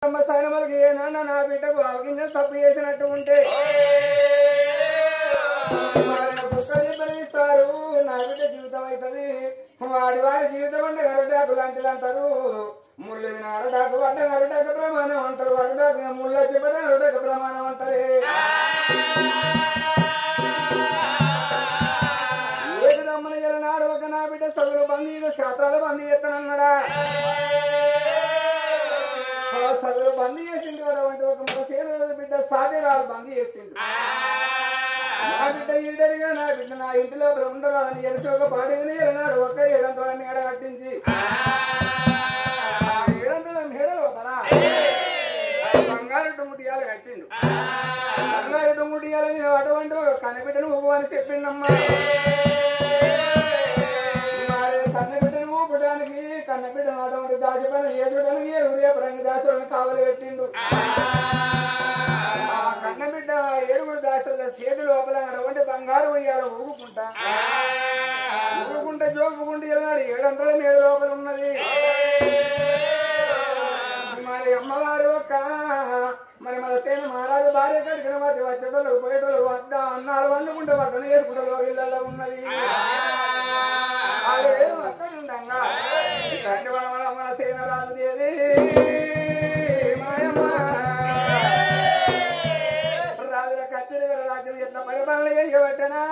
సైనమలకి ఏనాన్న నా బిడ్డకు అవగింజలు తప్పు చేసినట్టు ఉంటే ఇస్తారు నా బిడ్డ జీవితం అవుతుంది వాడి వారి జీవితం అంటే అరటాకు లాంటిది అంటారు ముళ్ళు విన అరటాకు పడ్డ అరటాకు ప్రమాణం అంటారు అరటాకు ముళ్ళు వచ్చి పడ్డ అరటాకు ప్రమాణం అంటారే ఏది రమ్మని నాడు ఒక నా బిడ్డ చదువులు బందీ శాస్త్రాలు బందీ చేస్తానన్నాడా చదువులు బందీ చేసిండు అంటే ఒక మన సేన బిడ్డ సాధ్యరాలు బందీ చేసిండు నా బిడ్డ ఈడరిగా నా బిడ్డ నా ఇంటి లోపల ఉండరాదని తెలిసి ఒక పాటి విని వెళ్ళినాడు ఒక 700 మేడ కట్టించి 700 మేడ లోపల బంగారు డుమ్ముటియాలు కట్టిండు బంగారు డుమ్ముటియాల మీద అటువంటి ఒక కన్నబిడ్డను ఊపు అని చెప్పిండమ్మా కన్నబిడ్డను ఊపడానికి కన్నబిడ్డను అటువంటి దాచిపని చేసుడానికి 7 రంగు దాచులను కావలి పెట్టిండు కన్నబిడ్డ 7 దాచుల చేతి లోపల అటువంటి బంగారు ఉయ్యాల ఊగుకుంటా జోపుకుంటూ వెళ్ళినాడు 700 మేడ లోపల ఉన్నది మరి అమ్మవారు ఒక్క మరి మన సేన మహారాజు భార్య కడిగిన మధ్య వచ్చేటోళ్ళు పోయేటోళ్ళు వద్ద అన్నాలు వండుకుంటే పట్టణ వేసుకుంటూ ఇళ్ళల్లో ఉన్నది అక్కడ ఉండగా మన సేన రాజుదేవి మాయమ్మ రాజుల కత్తిరి రాజ్యం ఎట్లా పరిపాలన చేయబట్టనా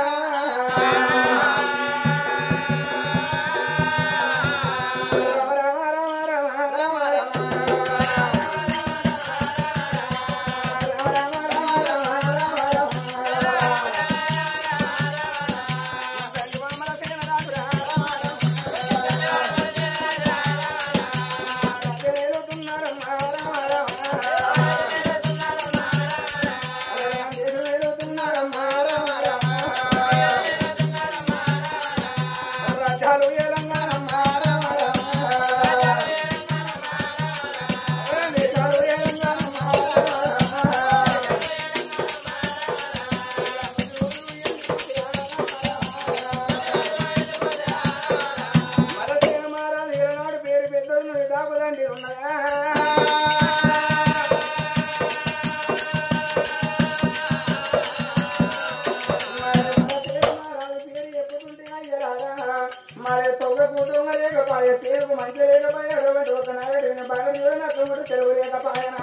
మరి తొగ కూతురు లేకపోయే సేపు మంచి లేకపోయే అటువంటి ఒక నాగడిన బాగా నాకు తెలుగు లేకపోయనా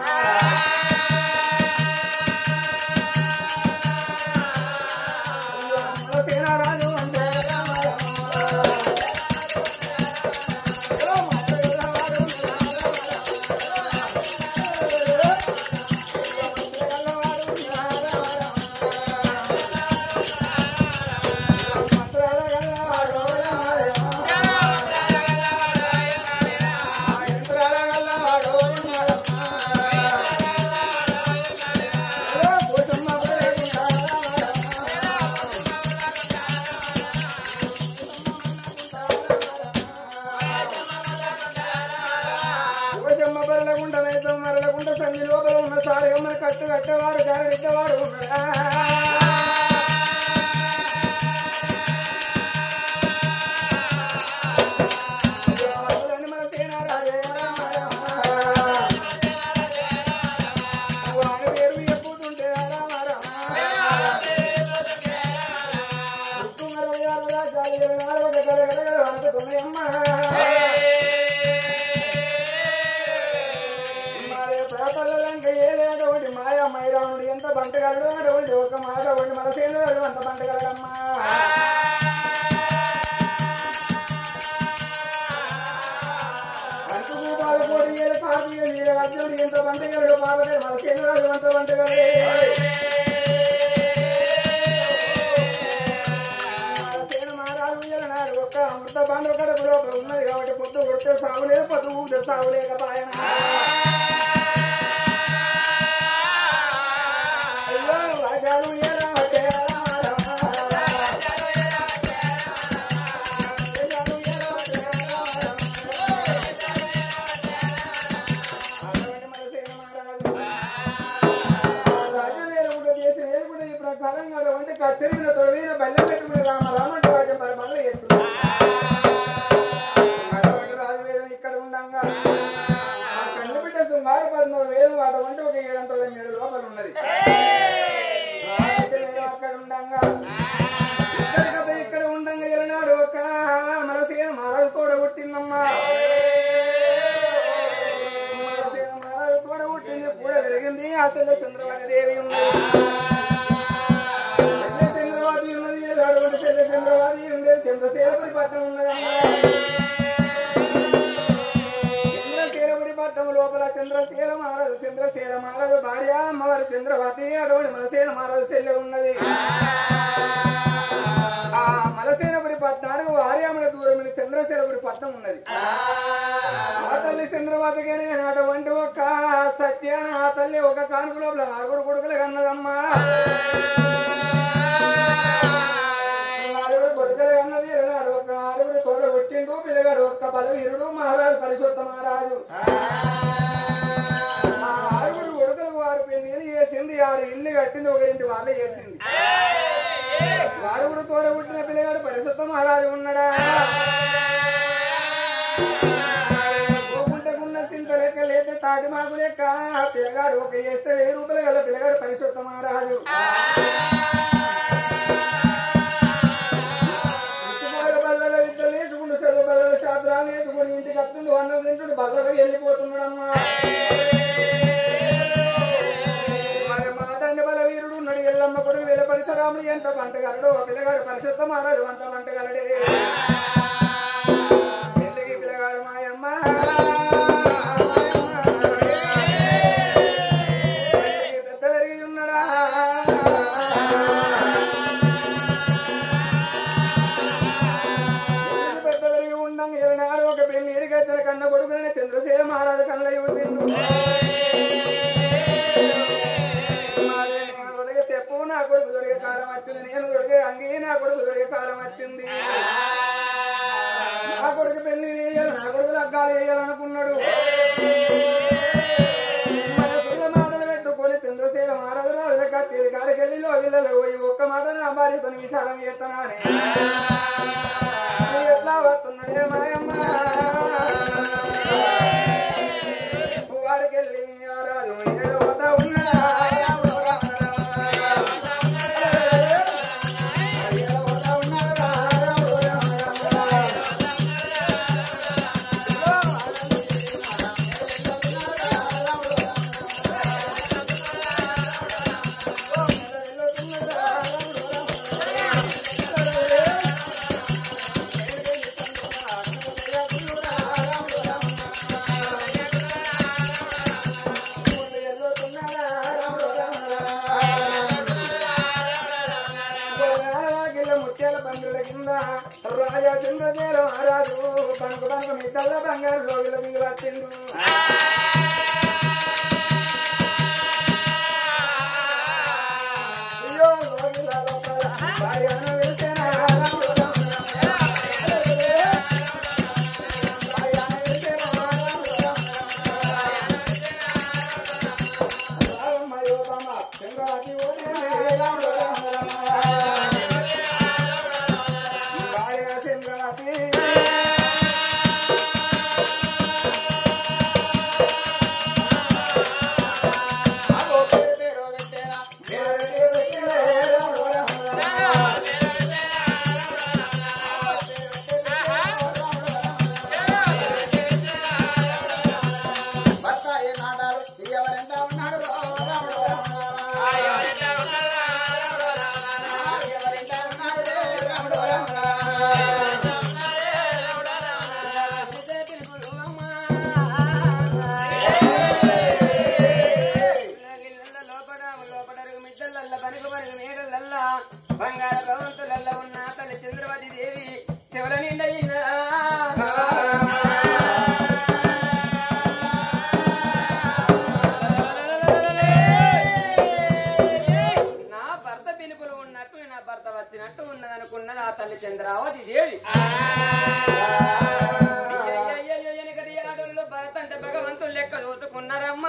రాజు అంటే మరలకుండా సంధి లోపల ఉన్న సారి మన కట్టు కట్టేవాడు జాగ్రత్తవాడు మన సేనారాజే వాడి పేరు ఎప్పుడుంటే రాజాలమ్మా ఏలేటువంటి మాయా మైరానుడు ఎంత బంటగలడు అటువంటి ఒక మాట వండి మన సేనరాజు అంత బంటగలడమ్మా అంటుకూపాలు కోడి ఏళ్ళ కాపీ అర్జునుడు ఎంత బంటగలడు పాపడే మన సేనరాజు అంత బంటగలడే సేన మహారాజు నాడు ఒక్క అమృత బంధు కడుపు లోపల ఉన్నది కాబట్టి పొద్దు కొడితే సాగులేదు పొద్దు ఊపితే సాగులేకపోయాన తిరిగిన తొలవైన బల్లె పెట్టుకుని రామంటే రాజ్యం పరిపాలన చేస్తున్నారు అటువంటి రాజు వేదం ఇక్కడ ఉండగా కన్నబిడ్డ వేలు అటువంటి ఒక 700 మేడ లోపల ఉన్నది. అక్కడ ఉండంగా ఇక్కడ ఉండంగా ఎలనాడు ఒక మనసేన మహారాజు తోడ పుట్టిందమ్మా. మహారాజు తోడ పుట్టింది కూడా పెరిగింది. ఆ తల్లి చంద్రవతి దేవి ఉన్నది. చంద్రవతి ఉన్నది. అటువంటి చెల్లె చంద్రవతి ఉండేది. చంద్రశేఖరి పట్టణం ఉన్నదమ్మా. లోపల చంద్రశీల మహారాజు భార్య అమ్మవారు చంద్రవతి. అటువంటి మలసేన మహారాజు చెల్లె ఉన్నది. ఆ మలసేనపురి పట్టణానికి వార్యాముల దూరం చంద్రశీలపురి పట్టణం ఉన్నది. ఆ తల్లి చంద్రవతికి అటువంటి ఒక సత్యాన ఆ తల్లి ఒక కానుక లోపల 6 కొడుకులు కన్నదమ్మా. 6 కొడుకులు కన్నది. ఒక 6 తోడ కొట్టిండు పిల్లగాడు. ఒక్క బలవీరుడు మహారాజు పరిశుద్ధ మహారాజు. 6 కొడుకులు వారు పెళ్లి చేసింది. 6 ఇల్లు కట్టింది. ఒకరింటి వాళ్ళే చేసింది. 6 తోడ పుట్టిన పిల్లగాడు పరిశుద్ధ మహారాజు ఉన్నాడా. గోకుంటకున్న చింత లెక్క లేతే తాటి మాకు లెక్క పిల్లగాడు ఒక చేస్తే 1000 రూపాయలు గల పిల్లగాడు పరిశుద్ధ మహారాజు. బల్లల విద్యలు నేర్చుకుంటూ చదువు బల్లల శాస్త్రాలు నేర్చుకుని ఇంటికి వస్తుంది. అన్నం తింటుడు బల్లలకు వెళ్ళిపోతున్నాడమ్మా. బలవీరుడు ఉన్నాడు. ఎల్లమ్మ కొడుకు వెల పరిసరాముడు ఎంత పంటగలడు. ఆ పిల్లగాడు పరిశుద్ధ మహారాజు అంత పంటగలడే. పెళ్ళికి పిల్లగాడు మాయమ్మ పెద్ద పెరిగి ఉన్నాడా. పెద్ద పెరిగి ఉండంగా ఎలనాడు ఒక పెళ్లి ఎడిగచ్చిన కన్న కొడుకునే చంద్రశేఖర మహారాజు కళ్ళ యువతిండు. చెప్పు నా కొడుకు దొడిగే కాలం వచ్చింది. నేను దొడిగే అంగీ నా కొడుకు దొడిగే కాలం వచ్చింది. నా కొడుకు పెళ్లి చేయాలి. నా కొడుకు లగ్గాలు వేయాలనుకున్నాడు. మన పిల్ల మాటలు పెట్టుకొని చంద్రశేఖర మహారాజు రాజులక తిరిగాడికెళ్ళి లోగిళ్ళలో పోయి ఒక్క మాట నా భార్యతో విచారం చేస్తున్నానే. ఎట్లా వస్తున్నాడే మాయమ్మ. వాడికెళ్ళి రాజు ఏడవతా ఉన్నాడా. రాజా చంద్రశేఖర మహారాజు పనుకు పనుకు మీ తల్ల బంగారు లోగిల దిగి వచ్చిండు. అయ్యో లోగిల లోపల భార్యను వెళ్తేనా చంద్రవతి దేవి శివల నిండయినా భర్త వచ్చినట్టు ఉన్నదనుకున్నది ఆ తల్లి చంద్రావతి దేవి. ఎనకటి ఆటల్లో భరత అంటే భగవంతుడు లెక్క చూసుకున్నారమ్మా.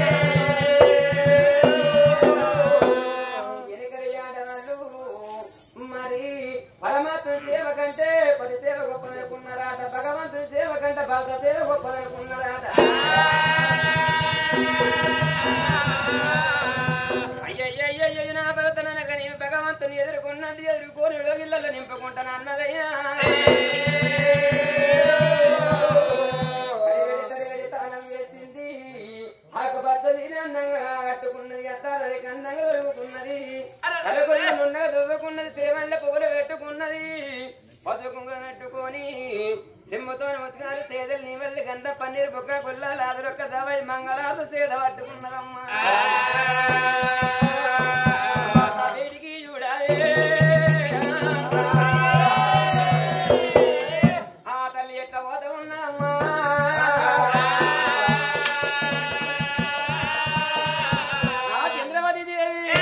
ఎనకటి ఆటలు మరి పరమాత్మ సేవ కంటే పది సేవ గొప్పదనుకున్నారాట. భగవంతుడి సేవ కంటే భర్త సేవ గొప్పదనుకున్నారాట. అన్నది ఎదుర్కొని లోగిళ్ళలో నింపుకుంటాను అన్నదయ్యా తాళం వేసింది ఆకు పచ్చది అందంగా కట్టుకున్నది అత్తారది అందంగా దొరుకుతున్నది అలకొల్లనున్నగా దువ్వుకున్నది తిరువల్ల పువ్వులు పెట్టుకున్నది పసుకుంగ పెట్టుకొని సింహతో నమస్కారం సేదలు నీ వెళ్ళి గంధ పన్నీరు బొక్క పుల్లాలు అదరొక్క దవై మంగళాసు సేద పట్టుకున్నదమ్మా వీడికి చూడాలి ఆ తల్లి ఎట్లా పోత ఉన్నామ్మా ఆ చంద్రవతి దేవి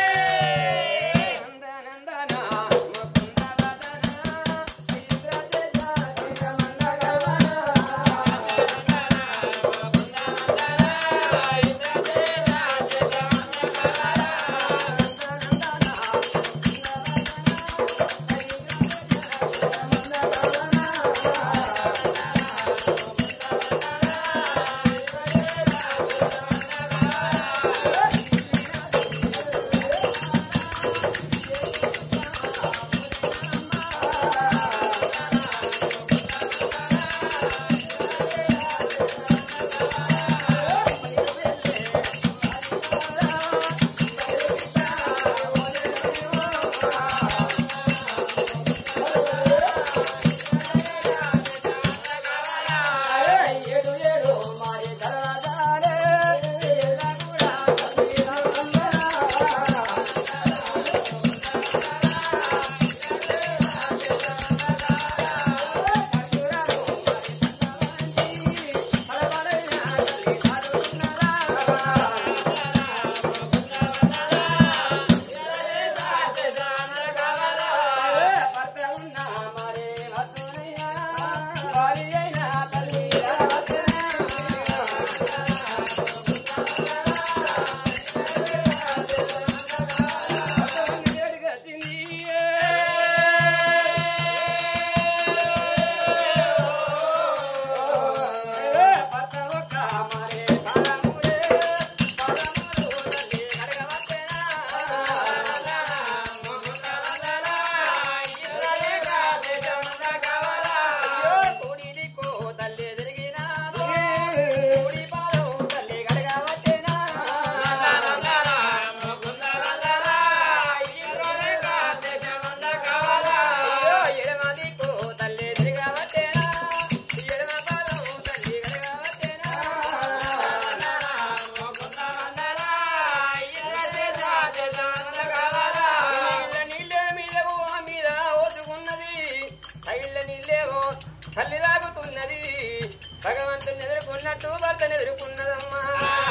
తల్లి రాగుతున్నది భగవంతుని ఎదుర్కొన్నట్టు భర్తను ఎదుర్కొన్నదమ్మా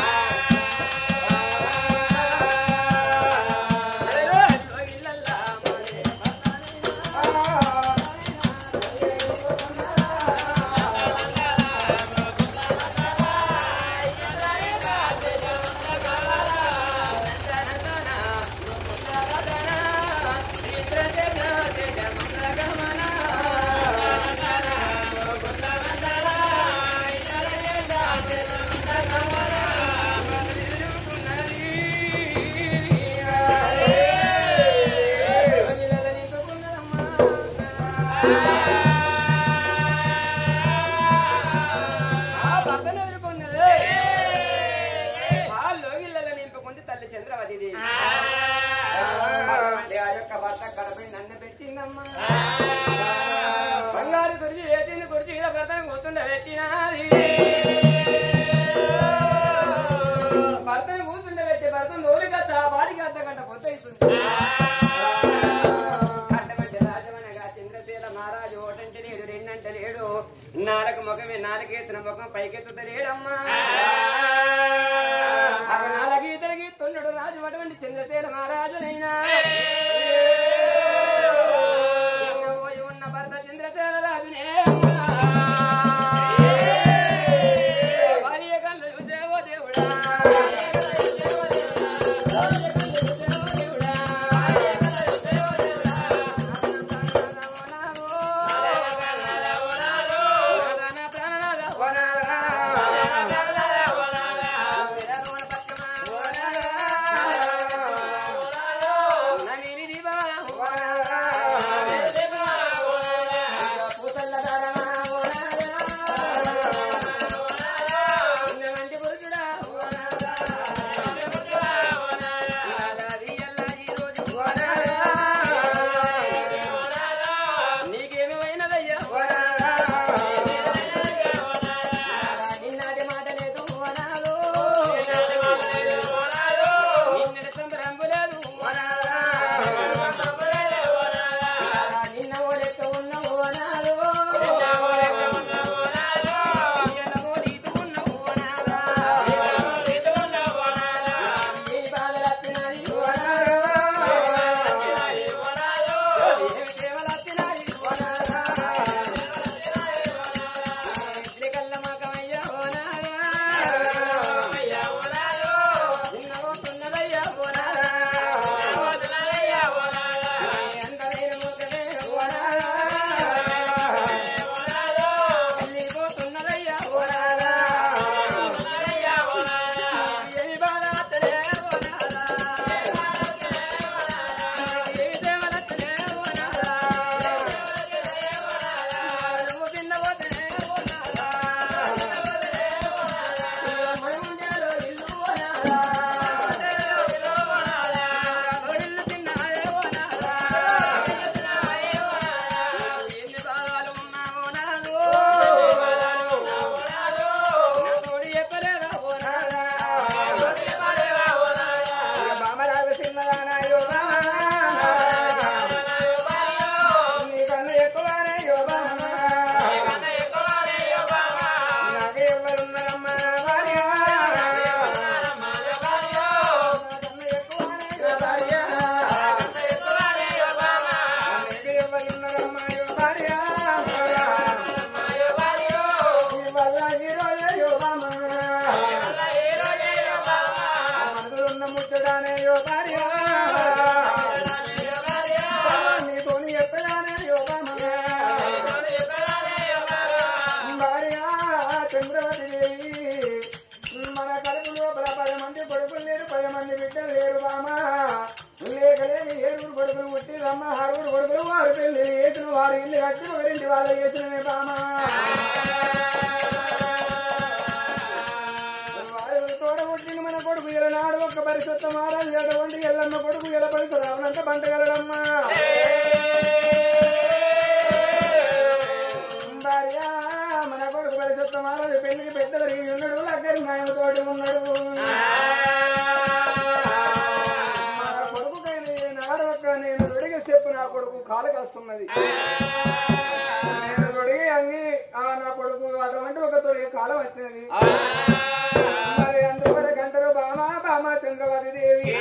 బంగారు కుర్చీ వేసింది కుర్చీ మీద భర్తను కూర్చుండ పెట్టినది భర్తను కూర్చుండ పెట్టి భర్తను దూరికచ్చ వాడికి అర్థగంట పొద్దు అట్టమంటే రాజమనగా చంద్రశీల మహారాజు ఓటంటే లేడు రెండంటే లేడు నాలుగు ముఖమే నాలుగెత్తున ముఖం పైకెత్తుతలేడమ్మా నాలుగీతలు గీస్తున్నాడు రాజు అటువంటి చంద్రశీల మహారాజునైనా భర్త చంద్రశేల రాజునే భార్య కళ్ళు చూసేవో దేవుడా కొడుకులు లేరు 10 మంది బిడ్డలు లేరు బామా లేకలేని 7 కొడుకులు పుట్టిరమ్మ 6 కొడుకులు వారు పెళ్లి చేసిన వారు ఇల్లు కట్టి ఒకరింటి వాళ్ళు చేసినవే బామా వారు తోడ పుట్టిన మన కొడుకు ఎలనాడు ఒక్క పరిశుద్ధ మారాలి అటువంటి ఎల్లమ్మ కొడుకు ఎల పరిస్థితి రావనంత పంటగలడమ్మా భార్య మన కొడుకు పరిశుద్ధ మారాలి పెళ్లికి పెద్దవరికి ఉన్నాడు లగ్గరి నాయన తోటి ఉన్నాడు మన కొడుకుకైనా నాడు ఒక్క నేను దొడిగే చెప్పు నా కొడుకు కాలు కాస్తున్నది నేను దొడిగి అంగి నా కొడుకు అటువంటి ఒక తొడిగే కాలం వచ్చినది మరి అందువల్ల గంటలు బామా చంద్రవతి దేవి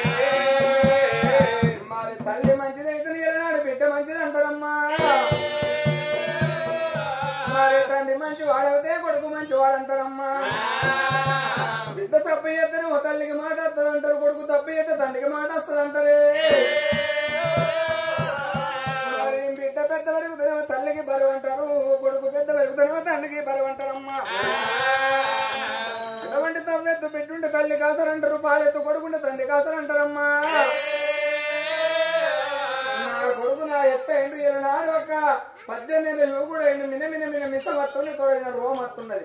మరి తల్లి మంచిదైతే ఎలాడు బిడ్డ మంచిది అంటారమ్మా మరి తండ్రి మంచి వాడవుతే కొడుకు మంచి వాడంటారమ్మా బిడ్డ తప్పు చేస్తేనే ఓ తల్లికి మాట వస్తుంది అంటారు కొడుకు తప్పు చేస్తే తండ్రికి మాట వస్తుంది అంటారే మరి బిడ్డ పెద్ద వరకు తల్లికి బరువు అంటారు కొడుకు పెద్ద వరకు తండ్రికి బరువు అంటారమ్మా ఎటువంటి తవ్వెత్తు పెట్టుంటే తల్లి కాసరంటారు పాలెత్తు కొడుకుంటే తండ్రి కాసరంటారమ్మా నా కొడుకు నా ఎత్త ఎండు నాడు ఒక 18 ఏళ్ళు కూడా మిన మిస వస్తుంది తోడిన రోమ వస్తున్నది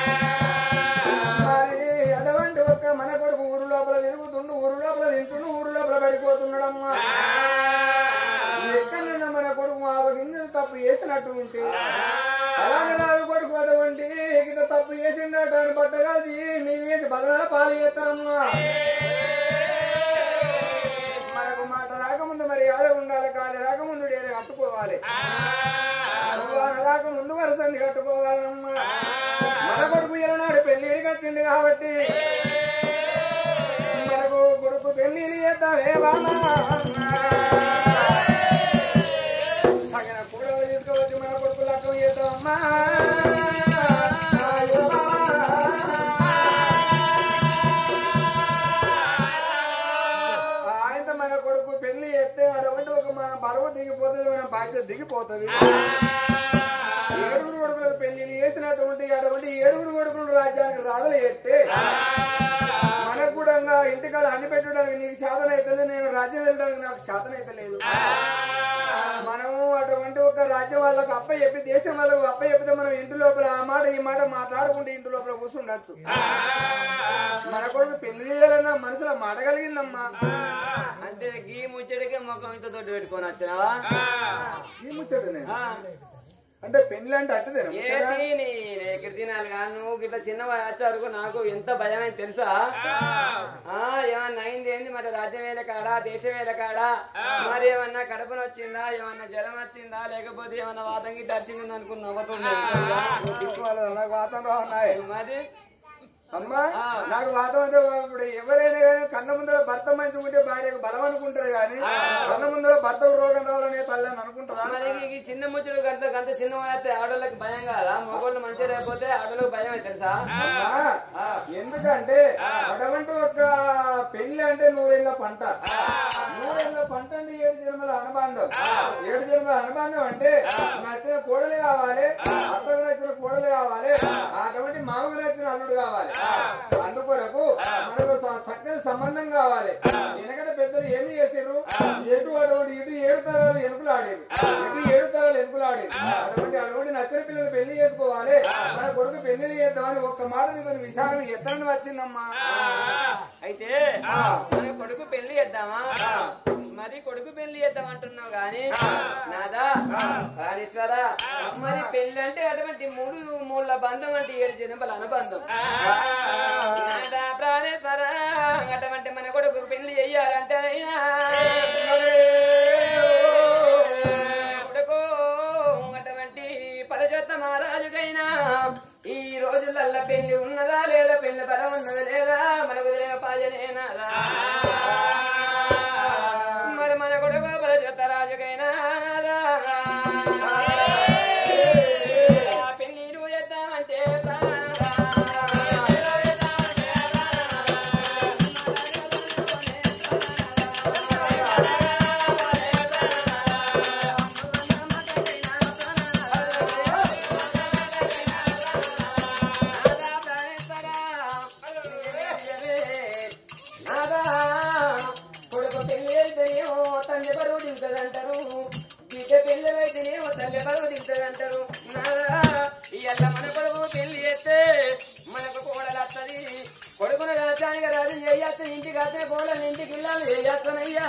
మరి అటువంటి ఒక్క మన కొడుకు ఊరు లోపల తిరుగుతుండు ఊరు లోపల తింటుండు ఊరు లోపల పడిపోతున్నాడమ్మా ఎక్కడన్నా మన కొడుకు మా కింద తప్పు చేసినట్టు ఉంటే అలాగే నాడు కొడుకు అటువంటి ఇక తప్పు చేసిండట అని బట్టగాల్చి మీది చేసి బదనాల పాలు చేస్తారమ్మా మనకు మాట రాకముందు మరి ఆడ ఉండాలి కాలి రాకముందు డేరే కట్టుకోవాలి రాకముందు వరసండి కట్టుకోవాలమ్మా మన కొడుకు ఎలనాడు పెళ్లి కట్టింది కాబట్టి మనకు కొడుకు పెళ్లి చేద్దామే తగిన కూడలు తీసుకోవచ్చు మన కొడుకు లక్కం చేద్దామమ్మా ఆయన మన కొడుకు పెళ్లి చేస్తే అటువంటి ఒక మన బరువు దిగిపోతుంది మన బాధ్యత దిగిపోతుంది 7 కొడుకులకు పెళ్లి చేసినటువంటి అటువంటి 7 కొడుకులు రాజ్యానికి రాజులు చేస్తే మనకు కూడా ఇంటికాడ అన్ని పెట్టడానికి నీకు శాతం అవుతుంది నేను రాజ్యం వెళ్ళడానికి నాకు శాతం అయితే లేదు మనము అటువంటి ఒక రాజ్యం వాళ్ళకు అప్ప చెప్పి దేశం వాళ్ళకు అప్ప చెప్తే మనం ఇంటి లోపల ఆ మాట ఈ మాట మాట్లాడుకుంటే ఇంటి లోపల కూర్చుండొచ్చు మన కొడుకు పెళ్లి చేయాలన్నా మనసులో మాట కలిగిందమ్మా అంటే గీ ముచ్చడికే మొక్కం ఇంత తోటి పెట్టుకొని వచ్చినావా ఈ ముచ్చటనే అంటే పెళ్లి అంటే అట్టదేనా ఎక్కడ తినాలి కానీ నువ్వు గిట్లా చిన్న వచ్చారు నాకు ఎంత భయమైంది తెలుసా ఏమన్నా అయింది ఏంది మరి రాజ్యం వేల కాడా దేశం వేల కాడా మరి ఏమన్నా కడపన వచ్చిందా ఏమన్నా జలం వచ్చిందా లేకపోతే ఏమన్నా వాతం గిట్ట వచ్చింది అనుకుని నాకు వాతం రావున్నాయి మరి అమ్మా నాకు వాతావరణం ఇప్పుడు ఎవరైనా కానీ కన్న ముందర భర్త మంచి ఉంటే భార్యకు బలం అనుకుంటారు కానీ కన్న ముందర భర్తకు రోగం రావాలనే తల్లి అని అనుకుంటారా మరి చిన్న ముచ్చుడు గంట చిన్న అయితే ఆడోళ్ళకి భయం కాదా మగోళ్ళు మంచిగా లేకపోతే ఆడోళ్ళకి భయం తెలుసా ఎందుకంటే అటువంటి ఒక పెళ్లి అంటే 100 ఏళ్ల పంట 100 ఏళ్ల పంట అంటే 7 జన్మల అనుబంధం 7 జన్మల అనుబంధం అంటే నచ్చిన కోడలు కావాలి అత్తకు నచ్చిన కోడలు కావాలి అటువంటి మామకు నచ్చిన అల్లుడు కావాలి అందుకొరకు మనకు చక్కని సంబంధం కావాలి ఎందుకంటే పెద్దలు ఏమి చేసారు ఎటు అటువంటి ఇటు 7 తరాలు ఎనుకలు ఆడేది ఇటు 7 తరాలు ఎనుకలు ఆడేది అటువంటి నచ్చిన పిల్లలు పెళ్లి చేసుకోవాలి మన కొడుకు పెళ్లి చేద్దామని ఒక్క మాట నీకు విచారణ ఎత్తనని వచ్చిందమ్మా అయితే మన కొడుకు పెళ్లి చేద్దామా మరి కొడుకు పెళ్లి చేద్దాం అంటున్నావు గాని నాదా రాణేశ్వర మరి పెళ్లి అంటే అటువంటి 3 మూల బంధం అంటే 7 జన్మల అనుబంధం నాదా ప్రాణేశ్వర అటువంటి మన కొడుకు పెళ్లి చెయ్యాలంటే కొడుకు అటువంటి పరజత మహారాజుకైనా ఈ రోజులల్ల పెళ్లి ఉన్నదా లేదా పెళ్లి బలం ఉన్నదా లేదా మనకు పాజనేనాదా మరి మన కొడుకు పరజత రాజుకైనా పెళ్లి చేద్దామంటే ఏమంటారు ఇవాళ మన కొడుకు పెళ్లి చేస్తే మనకు కోడలు వస్తుంది కొడుకును రాజానికి రాజు చేయొచ్చు ఇంటికి వస్తే కోడలు ఇంటికి ఇల్లాలు చేయొచ్చనయ్యా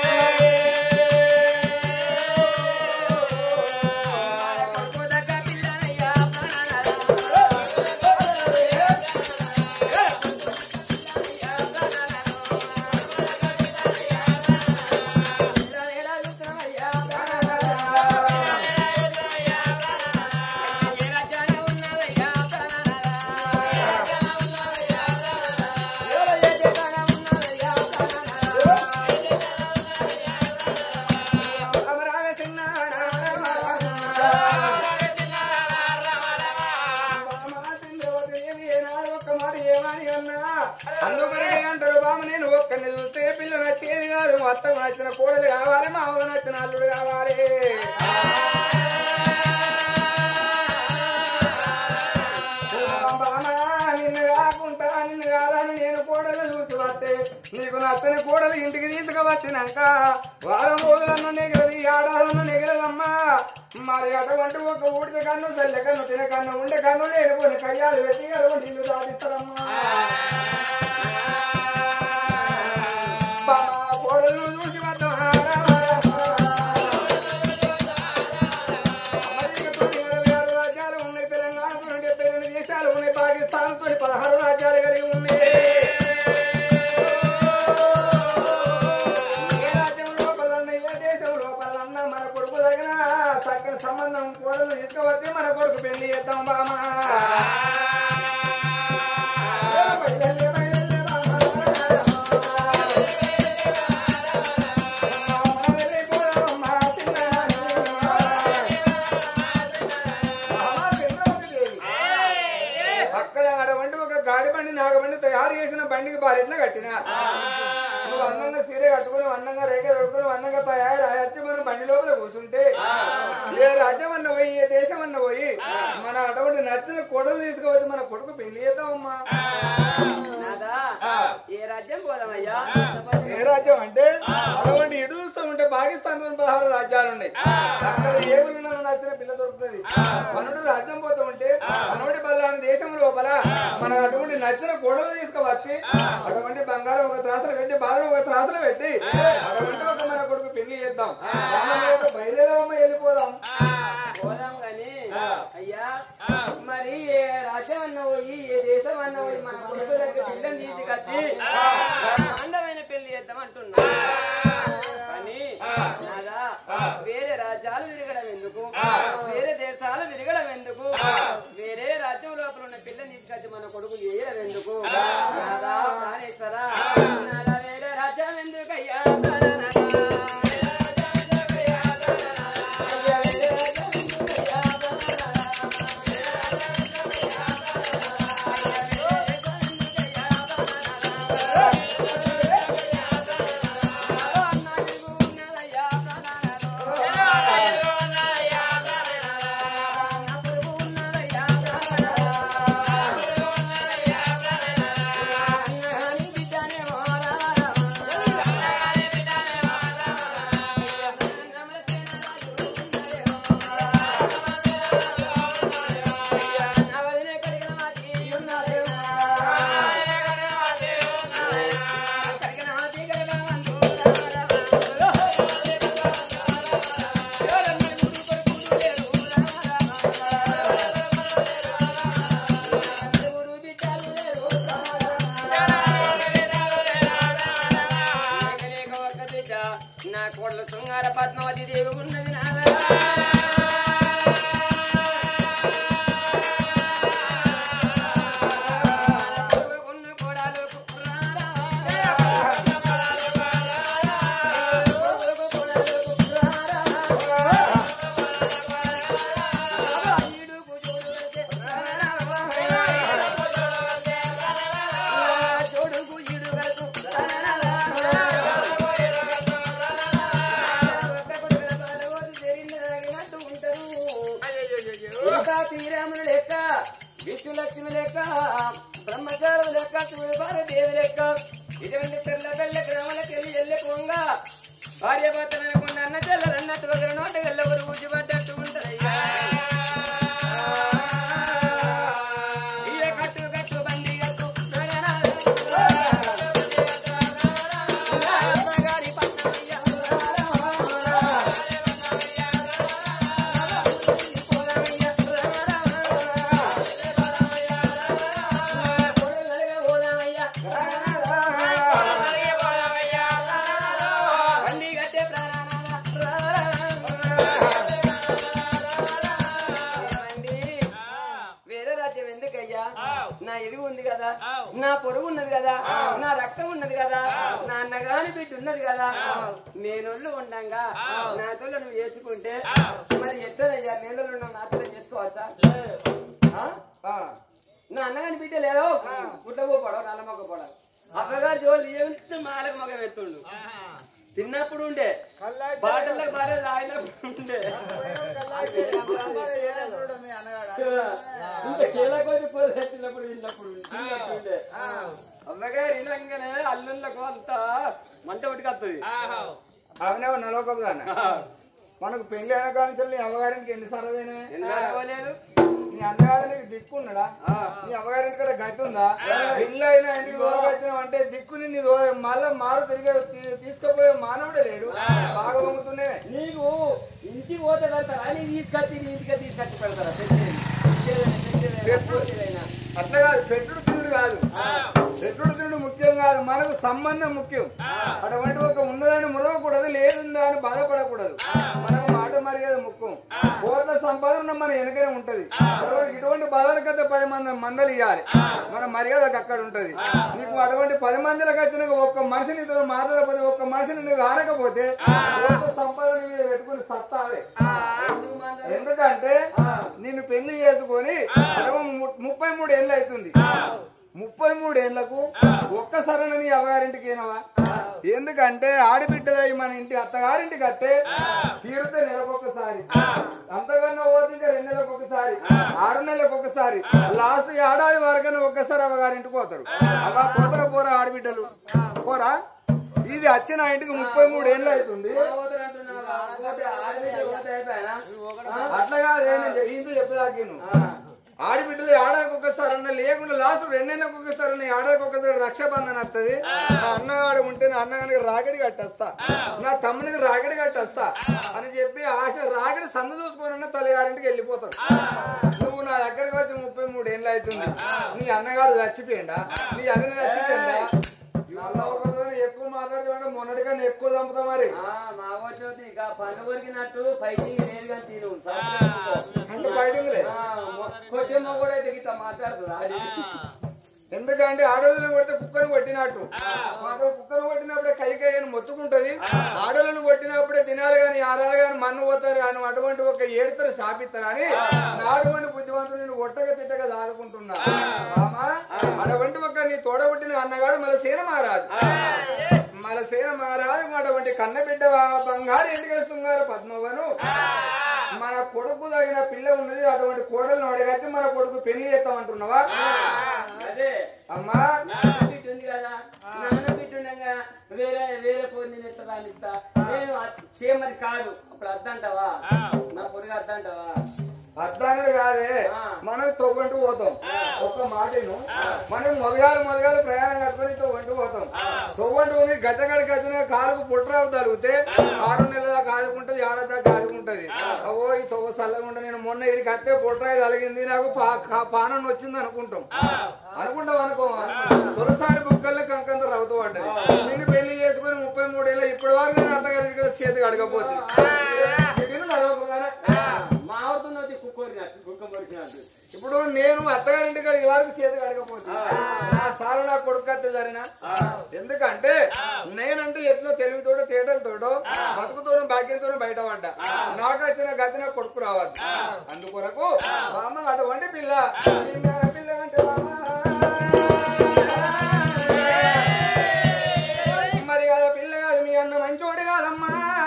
మొత్తం నచ్చిన కోడలు కావాలి మా అవ్వ నచ్చిన అల్లుడు కావాలి నిన్ను కాకుండా నిన్ను కాదని నేను కోడలు చూసి వస్తే నీకు నచ్చని కోడలు ఇంటికి తీసుకువచ్చినాక వారం రోజులన్న నెగలది ఏడాదన్న నెగలదమ్మా మరి అటువంటి ఒక ఊడిద కన్ను చల్లె కన్ను తిన కన్ను ఉండే కన్ను లేకపోయిన కయ్యాలు పెట్టి అటువంటి ఇల్లు సాధిస్తారమ్మా కోడలు చూసి వద్దాం రాజ్యాలు ఉన్నాయి తెలంగాణతో 72 దేశాలు ఉన్నాయి పాకిస్తాన్తో 16 రాజ్యాలు కలిగి ఉన్నాయి ఏ రాజ్యం లోపలన్నా ఏ దేశం లోపలన్నా మన కొడుకు తగిన చక్కని సంబంధం కోడలు తీసుకువచ్చి మన కొడుకు పెళ్లి చేద్దాం బామా నాగబండి తయారు చేసిన బండికి బారెట్లా కట్టినా నువ్వు అందంగా సీరే కట్టుకుని అందంగా రేఖ దొడుకుని అందంగా తయారు వచ్చి మనం బండి లోపల కూర్చుంటే ఏ రాజ్యం అన్న పోయి ఏ దేశం అన్న పోయి మన అటువంటి నచ్చిన కొడలు తీసుకువచ్చి మన కొడుకు పెళ్లి చేద్దామమ్మా ఏ రాజ్యం పోదామయ్యా ఏ రాజ్యం అంటే అటువంటి ఇటు చూస్తూ ఉంటే పాకిస్తాన్ 16 రాజ్యాలు ఉన్నాయి అక్కడ ఏ ఊరిలో నచ్చిన పిల్ల దొరుకుతుంది మనోడు రాజ్యం పోతూ ఉంటే మనోడి బల్లాని దేశం లోపల మన అటువంటి నచ్చిన కోడలు తీసుకువచ్చి అటువంటి బంగారం ఒక త్రాసులు పెట్టి బాగా ఒక త్రాసులు పెట్టి అటువంటి ఒక మన కొడుకు పెళ్లి చేద్దాం బయలుదేరమ్మ వెళ్ళిపోదాం పోదాం గాని అయ్యా మరి ఏ రాజ్యం అన్న పోయి ఏ దేశం అన్న పోయి మన కొడుకు దగ్గర పిల్లని తీసుకొచ్చి అందమైన పెళ్లి చేద్దాం అంటున్నా కానీ నాదా వేరే రాజ్యాలు తిరగడం ఎందుకు వేరే దేశాలు తిరగడం ఎందుకు వేరే రాజ్యం లోపల ఉన్న పిల్లని తీసుకొచ్చి మన కొడుకు చేయడం ఎందుకు నాదా ప్రాణేశ్వరా నాదా వేరే రాజ్యం ఎందుకయ్యా నా కోడలు శృంగార పద్మావతి దేవి ఉన్నది నాదా శ్రీరాముని లెక్క విష్ణులక్ష్మి లెక్క బ్రహ్మచారం లెక్క దేవి లెక్క ఇటువంటి తెల్ల తెల్ల గ్రామాలకు వెళ్ళి వెళ్ళకుండా భార్య భర్తలు అనుకున్న అన్న చెల్లరన్నట్టు ఒకరి నోట గల్ల ఒకరు ఊసి పడ్డట్టు ఉంటారయ్యా ఉన్నది కదా నా అన్నగాని బిడ్డ ఉన్నది కదా నేనొళ్ళు ఉండంగా నాతో నువ్వు చేసుకుంటే మరి ఎట్లయ్యా నేను నాతో చేసుకోవచ్చా నా అన్నగాని బిడ్డ లేదో గుడ్డపోపడం నల్లమొక్కపోవడం అప్పగారు జోలు ఏమిస్తే మాలకు మగ ఎత్తుండు తిన్నప్పుడు ఉండే బాటల్లో బాగా రాయినప్పుడు ఉండే ఇంకా చీలకొచ్చి పోసినప్పుడు తిన్నప్పుడు ఉండే అమ్మగారు ఇలాగానే అల్లుళ్ళకు అంతా మంట ఉడికొస్తుంది అవునే నలవకపోదాన్న మనకు పెళ్లి అయిన కానీ నీ అమ్మగారికి ఎన్నిసార్లు లేదు నీ అన్నగాడు నీకు దిక్కున్నాడా నీ అమ్మగారింటి కూడా గతి ఉందా పెళ్లి అయినా ఇంటికి దూరం అంటే దిక్కుని నీ మళ్ళా మారు తిరిగి తీసుకుపోయే మానవుడే లేడు బాగా వంగుతున్నా నీకు ఇంటికి పోతే కడతారా నీకు తీసుకొచ్చి నీ ఇంటికి తీసుకొచ్చి పెడతారా అట్లా కాదు పెట్టుడు తిరుడు కాదు పెట్టుడు తిరుడు ముఖ్యం కాదు మనకు సంబంధం ముఖ్యం అటువంటి ఒక ఉన్నదాన్ని మురవకూడదు లేదుందా అని బాధపడకూడదు మనకు మాట మర్యాద ముఖ్యం కోట్ల సంపాదన మన వెనకనే ఉంటది ఇటువంటి బాధలకైతే 10 మంది మందలు ఇవ్వాలి మన మర్యాదకు అక్కడ ఉంటది నీకు అటువంటి 10 మందిలకు వచ్చిన ఒక్క మనిషి నీతో మాట్లాడకపోతే ఒక్క మనిషిని నువ్వు ఆడకపోతే సంపాదన మీద పెట్టుకుని సత్తావే ఎందుకంటే నిన్ను పెళ్లి చేసుకొని 33 ఏళ్ళు అవుతుంది 33 ఏళ్లకు ఒక్కసారి నీ అవ్వగారింటికి ఏనవా ఎందుకంటే ఆడబిడ్డలై మన ఇంటి అత్తగారింటికి వస్తే తీరితే నెలకొకసారి అంతకన్నా పోతే 2 నెలలకు ఒకసారి 6 నెలలకు ఒకసారి లాస్ట్ ఏడాది వరకైనా ఒక్కసారి అవ్వగారింటికి పోతారు అలా పోతారా పోరా ఆడబిడ్డలు పోరా ఇది వచ్చిన ఇంటికి 33 ఏళ్ళు అవుతుంది అట్లా కాదు ఇంత చెప్పేదాకా ఆడబిడ్డలు ఏడాదికి ఒక్కసారి అన్న లేకుండా లాస్ట్ 2 నెలలకు ఒక్కసారి ఏడాదికి ఒక్కసారి రక్షాబంధన వస్తుంది నా అన్నగాడు ఉంటే నా అన్నగానికి రాగడి కట్టేస్తా నా తమ్మునికి రాగడి కట్టేస్తా అని చెప్పి ఆశ రాగడి సందు చూసుకొని తల్లిగారింటికి వెళ్ళిపోతాడు నువ్వు నా దగ్గరికి వచ్చి 33 ఏళ్ళు అవుతుంది నీ అన్నగాడు చచ్చిపోయిందా నీ అన్న చచ్చిపోయిందా ఎక్కువ మాట్లాడుతుంటే మొన్నటికన్నా ఎక్కువ చంపుతా మరి పండుగ కొరికినట్టు ఫైటింగ్ లేదు కానీ తిను అంటే ఫైటింగ్ లేదు కొట్టే కూడా అయితే గీత మాట్లాడుతుందా ఎందుకంటే ఆడోళ్ళని కొడితే కుక్కను కొట్టినట్టు కుక్కను కొట్టినప్పుడే కైకయ్యని మొత్తుకుంటది ఆడోళ్ళను కొట్టినప్పుడే తినాలి కానీ ఆరాలు కానీ మన్ను పోతారు కానీ అటువంటి ఒక ఏడుతారు శాపిస్తారు అని అటువంటి బుద్ధివంతుడు నేను ఒట్టగా తిట్టగా దాదుకుంటున్నా మామా అటువంటి ఒక నీ తోడబుట్టిన అన్నగాడు మన సేన మహారాజు అటువంటి కన్నబిడ్డ బంగారు ఎండిగల శృంగారు పద్మవను మన కొడుకు తగిన పిల్ల ఉన్నది అటువంటి కోడలను అడగచ్చి మన కొడుకు పెళ్లి చేస్తామంటున్నావా అదే అమ్మా బిడ్డ ఉంది కదా నాన్న బిడ్డ ఉండగా వేరే పోరు నేను ఎట్లా రానిస్తా నేను చేయమని కాదు అప్పుడు అద్దంటావా నా పొరుగు అద్దంటావా అద్దానుడు కాదే మనం తొవ్వంటూ పోతాం ఒక్క మాటను మనం మొదగాలు ప్రయాణం కట్టుకొని తొవ్వంటూ పోతాం తొవ్వంటూ గద్దగడి గద్దన కాలుకు పుట్టరావు తలిగితే 6 నెలల దాకా ఆదుకుంటది ఏడాది దాకా ఆదుకుంటది అవో ఈ తొవ్వ చల్లకుండా నేను మొన్న ఇడికి అత్తే పుట్టరాయి తలిగింది నాకు పానం వచ్చింది అనుకుంటాం అనుకో తొలిసారి బుక్కల్లో కంకంత రవ్వుతూ పడ్డది నిన్ను పెళ్లి చేసుకుని 33 ఏళ్ళ ఇప్పటి వరకు నేను అత్తగారి ఇక్కడ చేతికి అడగపోతుంది ఇప్పుడు నేను అత్తగారింటికి వరకు చేతికి అడగపోతుంది నా సారు నా కొడుకు అత్తే సరేనా ఎందుకంటే నేనంటే ఎట్లా తెలివితోటో తేటలతోటో బతుకుతోనూ భాగ్యంతోనూ బయట పడ్డా నాకు వచ్చిన గతి నా కొడుకు రావద్దు అందుకొరకు అమ్మ అటువంటి పిల్ల అంటే మరి కాదు పిల్ల కాదు మీ అన్న మంచోడు కాదమ్మా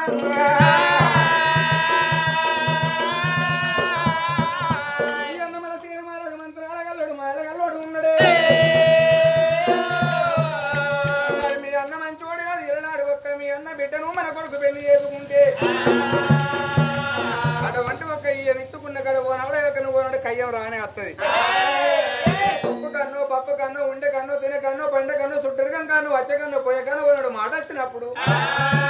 బిడ్డను మన కొడుకు పెళ్లి చేసుకుంటే అటువంటి ఒక ఇచ్చుకున్న కడ పోనప్పుడు కయ్యం రానే వస్తుంది ఉప్పు కన్నో పప్పు కన్నో ఉండే కన్నో తినే కన్నో పండే కన్నో చుట్టరు కన్నో వచ్చే కన్నో పోయే కన్నో మాట వచ్చినప్పుడు